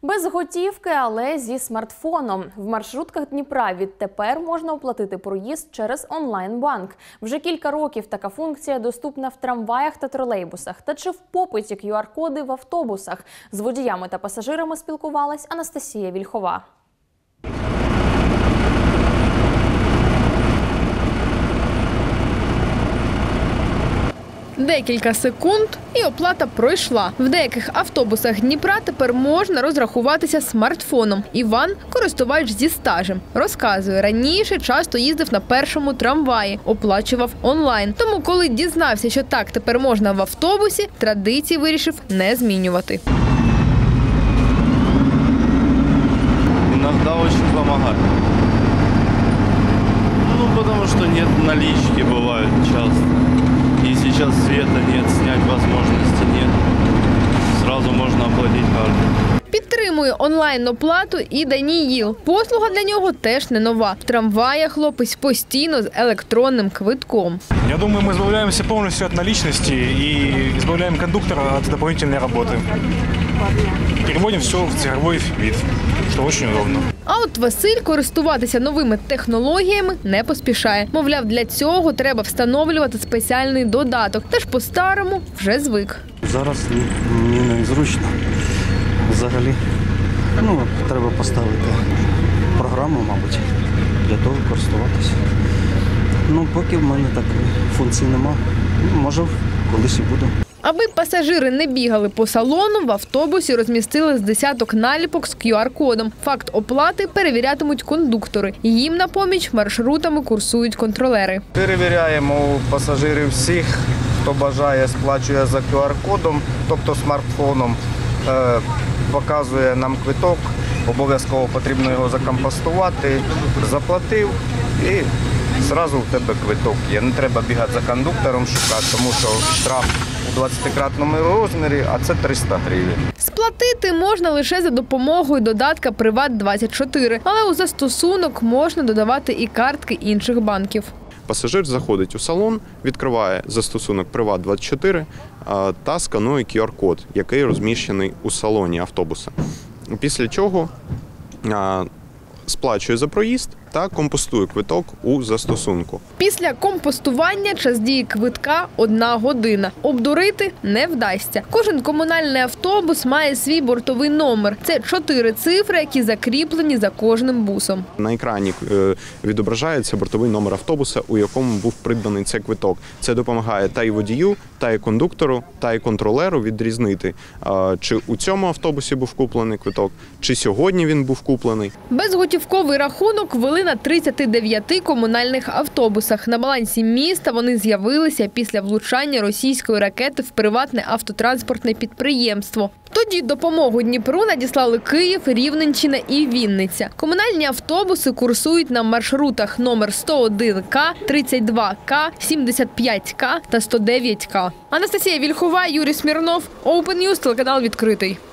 Без готівки, але зі смартфоном. В маршрутках Дніпра відтепер можна оплатити проїзд через онлайн-банк. Вже кілька років така функція доступна в трамваях та тролейбусах. Та чи в попиті QR-коди в автобусах? З водіями та пасажирами спілкувалась Анастасія Вільхова. Декілька секунд і оплата пройшла. В деяких автобусах Дніпра тепер можна розрахуватися смартфоном. Іван – користувач зі стажем. Розказує, раніше часто їздив на першому трамваї, оплачував онлайн. Тому, коли дізнався, що так тепер можна в автобусі, традиції вирішив не змінювати. Иногда очень помогает. Потому что нет налички, бывает часто. И сейчас света нет, снять возможности нет. Сразу можно оплатить картой. Підтримує онлайн-оплату і Даніїл. Послуга для нього теж не нова. В трамваях хлопець постійно з електронним квитком. Я думаю, мы избавляемся полностью от наличности и избавляем кондуктора от дополнительной работы. Переводим все в цифровой вид, что очень удобно. А от Василь користуватися новими технологіями не поспішає. Мовляв, для цього треба встановлювати спеціальний додаток. Та ж по-старому вже звик. Зараз мені незручно. Взагалі, треба поставити програму, мабуть, для того користуватися. Поки в мене такої функції нема. Може, колись і буду. Аби пасажири не бігали по салону, в автобусі розмістили з десяток наліпок з QR-кодом. Факт оплати перевірятимуть кондуктори. Їм на поміч маршрутами курсують контролери. Перевіряємо у пасажирів всіх, хто бажає, сплачує за QR-кодом, тобто смартфоном, показує нам квиток, обов'язково потрібно його закомпостувати, заплатив і одразу в тебе квиток є. Не треба бігати за кондуктором шукати, тому що штраф у 20-кратному розмірі, а це 300 гривень. Сплатити можна лише за допомогою додатка «Приват24», але у застосунок можна додавати і картки інших банків. Пасажир заходить у салон, відкриває застосунок «Приват24» та сканує QR-код, який розміщений у салоні автобуса. Після чого сплачує за проїзд та компостує квиток у застосунку. Після компостування час дії квитка – 1 година. Обдурити не вдасться. Кожен комунальний автобус має свій бортовий номер. Це 4 цифри, які закріплені за кожним бусом. На екрані відображається бортовий номер автобуса, у якому був придбаний цей квиток. Це допомагає та й водію, та й кондуктору, та й контролеру відрізнити, чи у цьому автобусі був куплений квиток, чи сьогодні він був куплений. Безготівковий рахунок ввели на 39 комунальних автобусах. На балансі міста вони з'явилися після влучання російської ракети в приватне автотранспортне підприємство. Тоді допомогу Дніпру надіслали Київ, Рівненщина і Вінниця. Комунальні автобуси курсують на маршрутах номер 101К, 32К, 75К та 109К. Анастасія Вільхова, Юрій Смірнов, Open News, телеканал «Відкритий».